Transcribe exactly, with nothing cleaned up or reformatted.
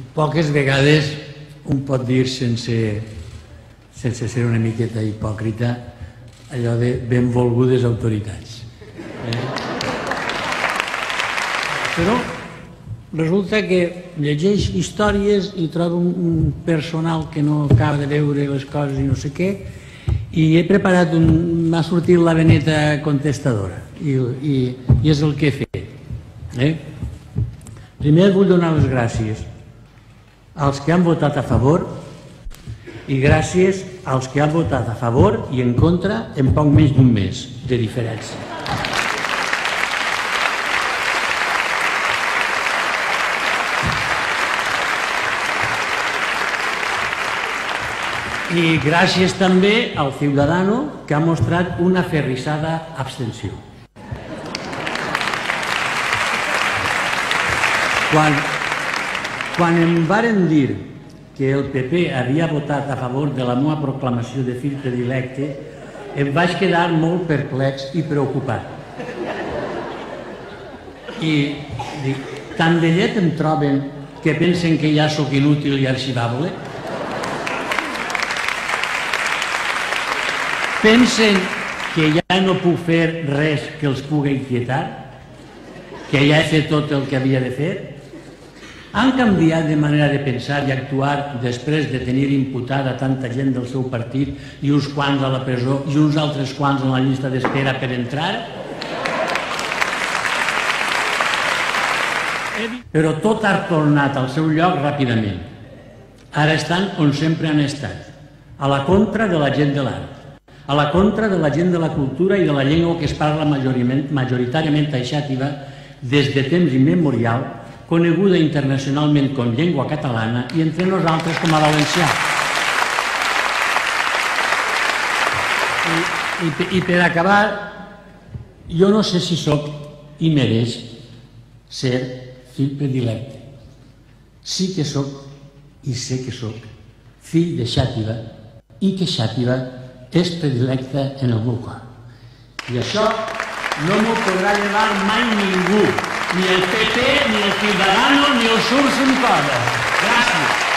poques vegades un pot dir sense, sense ser una miqueta hipòcrita allò de benvolgudes autoritats. Eh? Però resulta que llegeix històries i troba un, un personal que no acaba de veure les coses i no sé què, i he preparat un... m'ha sortit la veneta contestadora i, i, i és el que he fet. Eh? Primer vull donar les gràcies als que han votat a favor i gràcies als que han votat a favor i en contra en poc menys d'un mes de diferència. I gràcies també al Ciudadano, que ha mostrat una aferrissada abstenció. Quan, quan em varen dir que el P P havia votat a favor de la meva proclamació de fill predilecte, em vaig quedar molt perplex i preocupat. I dic, tan de llet em troben que pensen que ja sóc inútil i arxivable? Pensen que ja no puc fer res que els pugui inquietar? Que ja he fet tot el que havia de fer? Han canviat de manera de pensar i actuar després de tenir imputada tanta gent del seu partit i uns quants a la presó i uns altres quants en la llista d'espera per entrar? Però tot ha tornat al seu lloc ràpidament. Ara estan on sempre han estat, a la contra de la gent de l'art, a la contra de la gent de la cultura i de la llengua que es parla majoritàriament a Xàtiva des de temps immemorial, coneguda internacionalment com llengua catalana i entre nosaltres com a valencià. I, i, i per acabar, jo no sé si sóc i mereix ser fill predilecte. Sí que sóc i sé que sóc fill de Xàtiva i que Xàtiva és predilecte en el meu cor. I això no m'ho podrà llevar mai ningú, ni el P P, ni el Ciudadano, ni els Surts en Cosa. Gràcies.